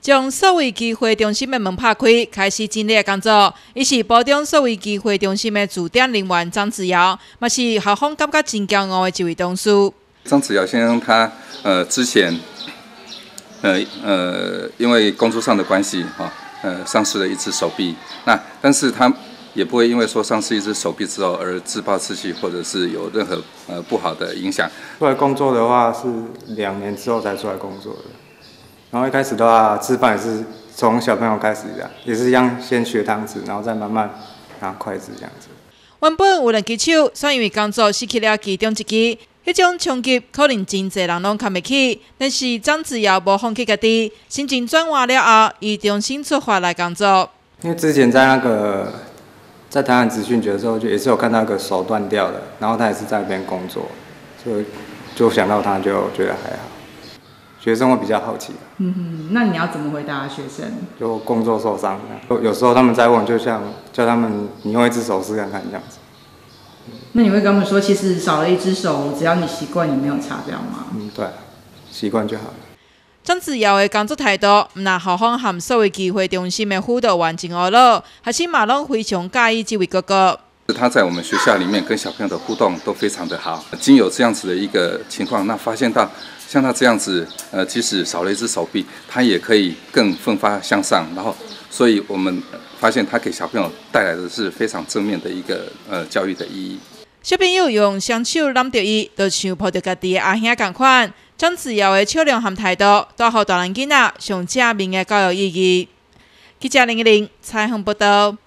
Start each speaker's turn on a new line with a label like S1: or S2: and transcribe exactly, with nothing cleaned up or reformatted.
S1: 将所谓机会中心的门拍开，开始整理工作。伊是保障所谓机会中心的驻点人员张子尧，嘛是校方感觉真骄傲的一位同事。
S2: 张子尧先生他呃之前呃呃因为工作上的关系哈、哦、呃丧失了一只手臂，那但是他也不会因为说丧失一只手臂之后而自暴自弃，或者是有任何呃不好的影响。
S3: 出来工作的话是两年之后才出来工作的。然后一开始的话，吃饭也是从小朋友开始的，也是一样，先学汤匙，然后再慢慢拿筷子这样子。
S1: 原本有人举手，算因为工作失去了其中一支，迄种冲击可能真侪人拢扛袂起。但是张子尧无放弃家己，心情转换了后，伊重新出发来工作。
S3: 因为之前在那个在台湾职训局的时候，就也是有看到一个手断掉的，然后他也是在那边工作，所以就想到他，就觉得还好。学生会比较好奇。
S4: 嗯哼，那你要怎么回答学生？
S3: 就工作受伤，有有时候他们在问，就像叫他们你用一只手试看看这样子。
S4: 那你会跟他们说，其实少了一只手，只要你习惯，也没有差，这样吗？
S3: 嗯，对，习惯就好了。
S1: 张子尧的工作态度，唔但校方和所谓机会中心的辅导员真学乐，学生嘛拢非常介意这位哥哥。
S2: 他在我们学校里面跟小朋友的互动都非常的好，经有这样子的一个情况，那发现到像他这样子，呃，即使少了一只手臂，他也可以更奋发向上。然后，所以我们发现他给小朋友带来的是非常正面的一个呃教育的意义。
S1: 小朋友用双手揽着伊，就像抱着家己的阿兄同款。张子尧的笑容和态度，带予大人囡仔上正面的教育意义。记者林一玲采访报道。